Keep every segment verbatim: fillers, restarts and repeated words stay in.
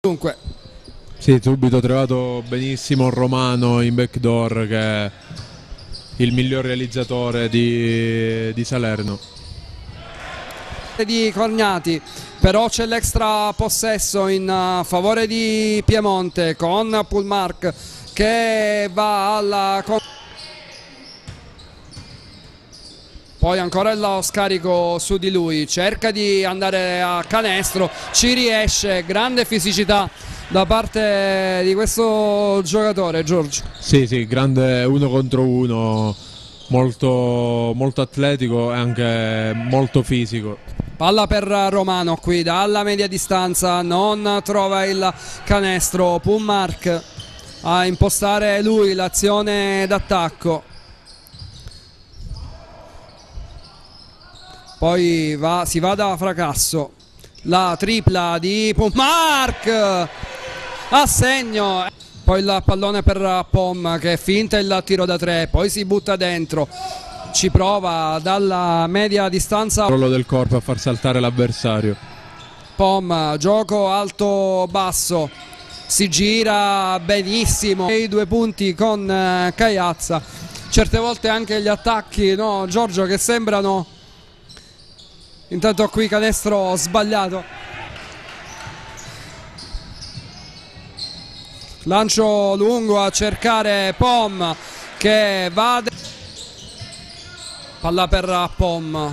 Dunque, sì, subito trovato benissimo Romano in backdoor, che è il miglior realizzatore di, di Salerno. Di Corgnati, però c'è l'extra possesso in favore di Piemonte con Pullmark che va alla... Poi ancora lo scarico su di lui, cerca di andare a canestro, ci riesce, grande fisicità da parte di questo giocatore, Giorgio. Sì, sì, grande uno contro uno, molto, molto atletico e anche molto fisico. Palla per Romano qui dalla media distanza, non trova il canestro, Pullmark a impostare lui l'azione d'attacco. Poi va, si va da fracasso, la tripla di Pullmark a segno. Poi il pallone per Pom che finta il tiro da tre, poi si butta dentro, ci prova dalla media distanza. Il rollo del corpo a far saltare l'avversario. Pom, gioco alto-basso, si gira benissimo, i due punti con eh, Caiazza. Certe volte anche gli attacchi, no Giorgio, che sembrano... Intanto qui canestro sbagliato. Lancio lungo a cercare Pom che va... Palla per Pom.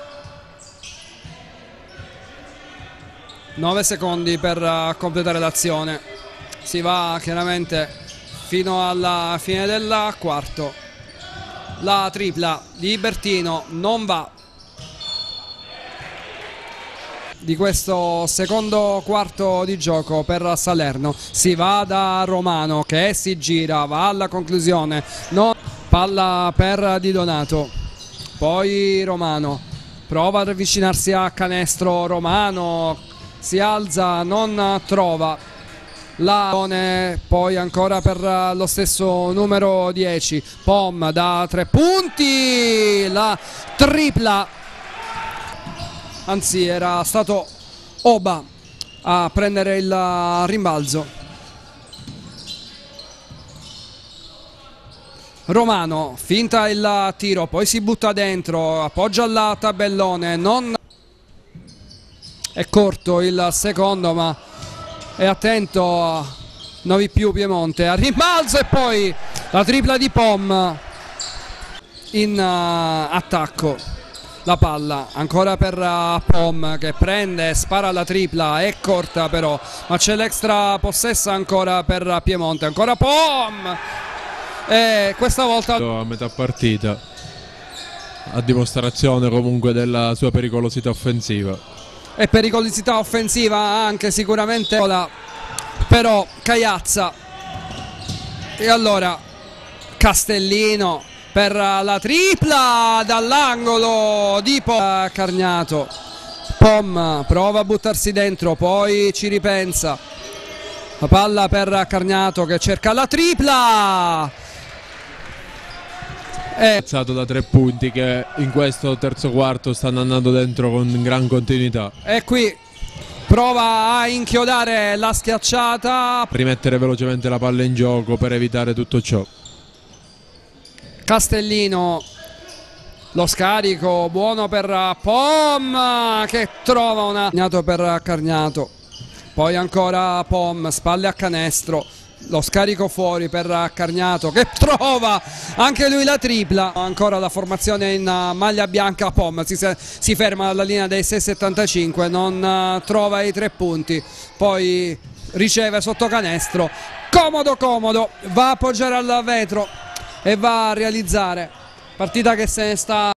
nove secondi per completare l'azione. Si va chiaramente fino alla fine del quarto. La tripla di Bertino non va. Di questo secondo quarto di gioco per Salerno. Si va da Romano che si gira, va alla conclusione. No. Palla per Di Donato. Poi Romano prova ad avvicinarsi a canestro, Romano si alza, non trova la... Poi ancora per lo stesso numero dieci, Pom da tre punti, la tripla, anzi era stato Oba a prendere il rimbalzo. Romano finta il tiro, poi si butta dentro, appoggia il tabellone, non è corto il secondo, ma è attento Novi più Piemonte a rimbalzo e poi la tripla di Pom in uh, attacco. La palla ancora per uh, Pom che prende, spara la tripla, è corta però, ma c'è l'extra possessa ancora per Piemonte, ancora Pom! E questa volta a metà partita, a dimostrazione comunque della sua pericolosità offensiva. E pericolosità offensiva anche sicuramente, però Caiazza. E allora Castellino per la tripla dall'angolo di Pom. Cargnato, Pom prova a buttarsi dentro, poi ci ripensa, la palla per Cargnato che cerca la tripla. È da tre punti che in questo terzo quarto stanno andando dentro con gran continuità. E qui prova a inchiodare la schiacciata, rimettere velocemente la palla in gioco per evitare tutto ciò. Castellino, lo scarico buono per Pom che trova una per Cargnato, poi ancora Pom, spalle a canestro, lo scarico fuori per Cargnato che trova anche lui la tripla. Ancora la formazione in maglia bianca, Pom si, si ferma alla linea dei sei settantacinque, non trova i tre punti, poi riceve sotto canestro, comodo comodo, va a appoggiare al vetro e va a realizzare. Partita che se ne sta